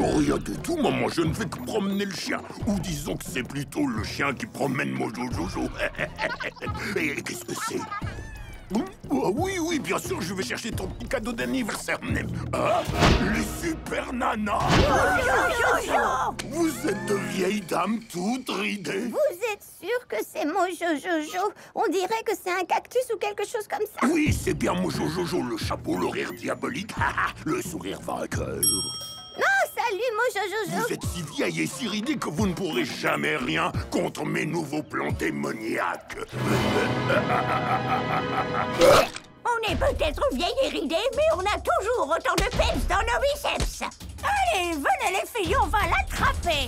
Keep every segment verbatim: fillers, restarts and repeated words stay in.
Oh, rien du tout, maman, je ne fais que promener le chien. Ou disons que c'est plutôt le chien qui promène Mojo Jojo. Et qu'est-ce que c'est? Oh, oui, oui, bien sûr, je vais chercher ton petit cadeau d'anniversaire. Ah, les super nanas. Vous êtes de vieilles dames toutes ridées. Vous êtes sûr que c'est Mojo Jojo? On dirait que c'est un cactus ou quelque chose comme ça. Oui, c'est bien Mojo Jojo, le chapeau, le rire diabolique, le sourire vainqueur. Non, salut Mojo Jojo. Vous êtes si vieille et si ridée que vous ne pourrez jamais rien contre mes nouveaux plans démoniaques. On est peut-être vieille et ridée, mais on a toujours autant de peps dans nos biceps. Allez, venez les filles, on va l'attraper.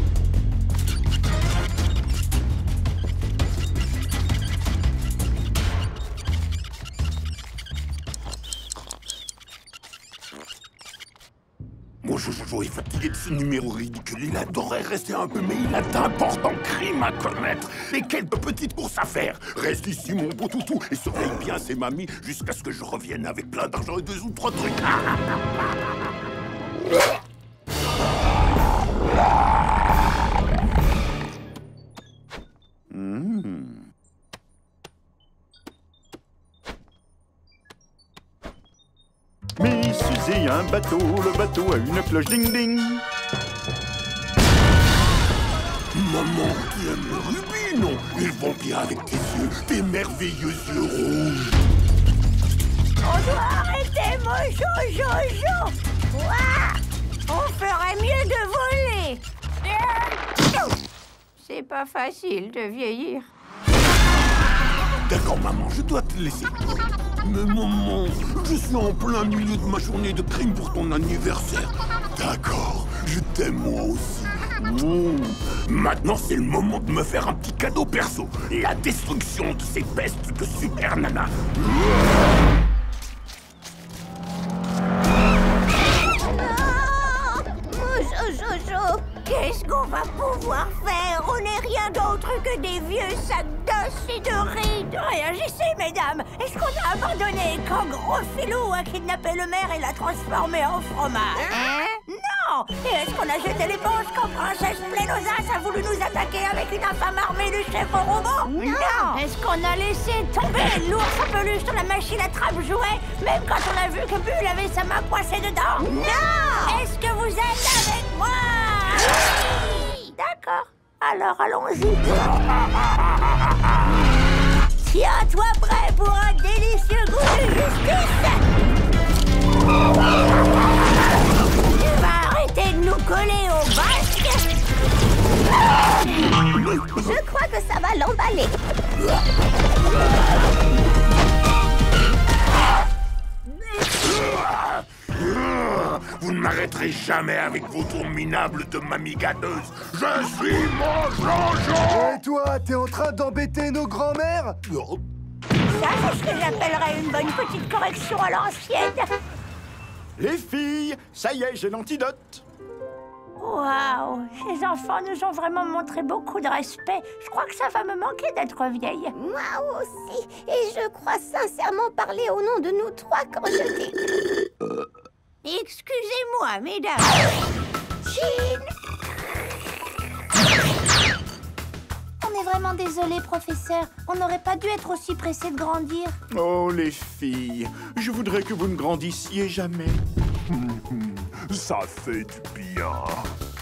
Mojo Jojo est fatigué de ce numéro ridicule. Il adorait rester un peu, mais il a d'importants crimes à commettre et quelques petites courses à faire. Reste ici, mon beau toutou, et surveille bien ses mamies jusqu'à ce que je revienne avec plein d'argent et deux ou trois trucs. Mmh. Mais Suzy a un bateau, le bateau a une cloche ding-ding. Maman, tu aimes le rubis, non? Ils vont bien avec tes yeux, tes merveilleux yeux rouges. On doit arrêter Mojo Jojo. Ouah, on ferait mieux de voler. C'est pas facile de vieillir. D'accord, maman, je dois te laisser. Mais maman, je suis en plein milieu de ma journée de crime pour ton anniversaire. D'accord, je t'aime moi aussi. Mmh. Maintenant, c'est le moment de me faire un petit cadeau perso. La destruction de ces pestes de Super Nana. Oh, Mojo Jojo. Qu'est-ce qu'on va pouvoir faire? On n'est rien d'autre que des vieux sacs d'os et de rides. Réagissez, mesdames. Est-ce qu'on a abandonné quand Gros Filou a kidnappé le maire et l'a transformé en fromage? Hein? Non. Et est-ce qu'on a jeté l'éponge quand Princesse Plénosas a voulu nous attaquer avec une infâme armée de chèvres robots? Non. Est-ce qu'on a laissé tomber l'ours en peluche dans la machine à trappe-jouets, même quand on a vu que Bulle avait sa main coincée dedans? Non. Est-ce que vous êtes avec moi? D'accord, alors allons-y. Tiens-toi prêt pour un délicieux goût de justice. Tu vas arrêter de nous coller au basque. Je crois que ça va l'emballer. Vous ne m'arrêterez jamais avec vos tours minables de mamie gâteuse. Je suis Mojo Jojo. Et toi, t'es en train d'embêter nos grands-mères? Ça, c'est ce que j'appellerais une bonne petite correction à l'ancienne. Les filles, ça y est, j'ai l'antidote. Waouh, ces enfants nous ont vraiment montré beaucoup de respect. Je crois que ça va me manquer d'être vieille. Moi aussi. Et je crois sincèrement parler au nom de nous trois quand je dis... Excusez-moi, mesdames. Jean! On est vraiment désolé, professeur. On n'aurait pas dû être aussi pressé de grandir. Oh, les filles, je voudrais que vous ne grandissiez jamais. Ça fait du bien.